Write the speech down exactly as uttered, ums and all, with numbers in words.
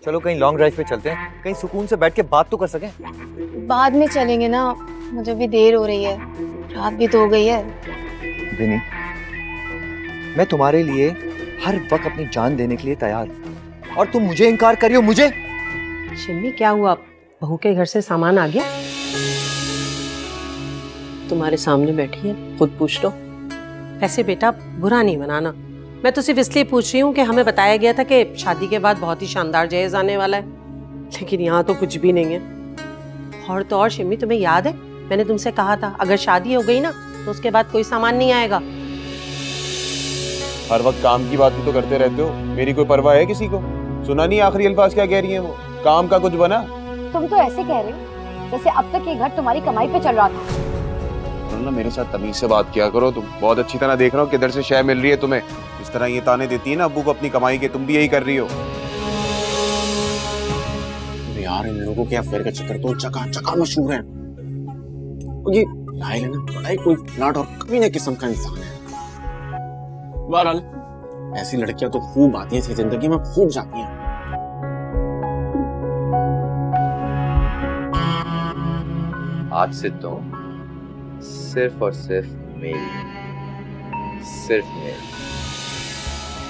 चलो कहीं long drive पे चलते हैं, कहीं सुकून से बैठ के बात तो कर सकें। बाद में चलेंगे ना, मुझे भी देर हो रही है, रात भी तो हो गई है। विनी, मैं तुम्हारे लिए हर वक्त अपनी जान देने के लिए तैयार हूँ और तुम मुझे इनकार कर रही हो। मुझे शिम्मी क्या हुआ, बहू के घर से सामान आ गया? तुम्हारे सामने बैठी है, खुद पूछ लो। वैसे बेटा बुरा नहीं मनाना, मैं तो सिर्फ इसलिए पूछ रही हूँ कि हमें बताया गया था कि शादी के बाद बहुत ही शानदार जहेज आने वाला है, लेकिन यहाँ तो कुछ भी नहीं है। और तो और शिम्मी, तुम्हें याद है मैंने तुमसे कहा था अगर शादी हो गई ना तो उसके बाद कोई सामान नहीं आएगा। हर वक्त काम की बात तो करते रहते हो, मेरी कोई परवाह है किसी को? सुना नहीं आखिरी अल्फाज क्या कह रही है वो? काम का कुछ बना? तुम तो ऐसे कह रहे हो जैसे अब तक ये घर तुम्हारी कमाई पे चल रहा था। ना मेरे साथ तमीज से बात किया करो, तुम बहुत अच्छी तरह देख रहा हो किधर से शय मिल रही है तुम्हें। इस तरह ये ताने देती है ना अब्बू को अपनी कमाई के, तुम भी यही कर रही हो। यार इन लोगों के अफेयर का चक्कर तो चका चका मशहूर है। ये लाइल है ना, बड़ा ही कोई फ्लर्ट और कमीने किस्म का इंसान है। बहरहाल ऐसी लड़कियां तो खूब आती हैं जिंदगी में, खूब जाती हैं। आज से तुम सिर्फ और सिर्फ मेरी, सिर्फ मेरी।